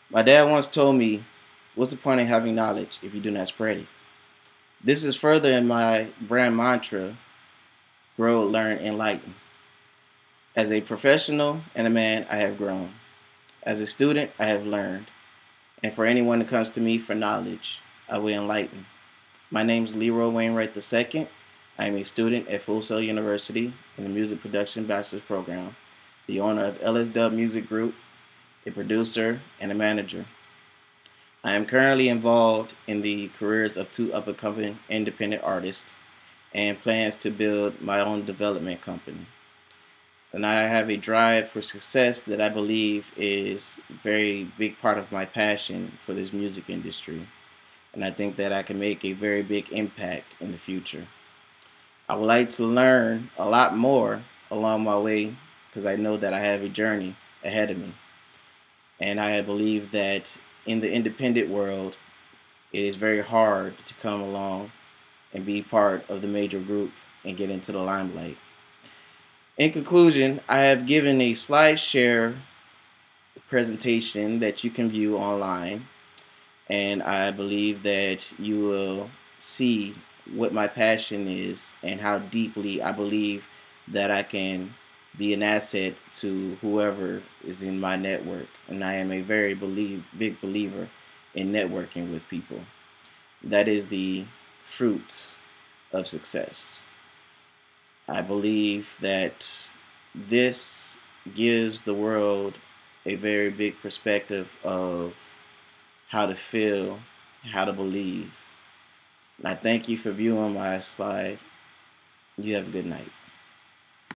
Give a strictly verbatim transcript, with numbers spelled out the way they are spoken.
My dad once told me, "What's the point of having knowledge if you do not spread it?" This is further in my brand mantra: grow, learn, enlighten. As a professional and a man, I have grown. As a student, I have learned. And for anyone who comes to me for knowledge, I will enlighten. My name is Leroy Wainwright the second. I am a student at Full Sail University in the Music Production Bachelor's Program, the owner of L S W Music Group, a producer, and a manager. I am currently involved in the careers of two up-and-coming independent artists and plans to build my own development company. And I have a drive for success that I believe is a very big part of my passion for this music industry. And I think that I can make a very big impact in the future. I would like to learn a lot more along my way because I know that I have a journey ahead of me. And I believe that in the independent world, it is very hard to come along and be part of the major group and get into the limelight. In conclusion, I have given a SlideShare presentation that you can view online, and I believe that you will see what my passion is and how deeply I believe that I can be an asset to whoever is in my network. And I am a very believe, big believer in networking with people. That is the fruit of success. I believe that this gives the world a very big perspective of how to feel, how to believe. And I thank you for viewing my slide. You have a good night.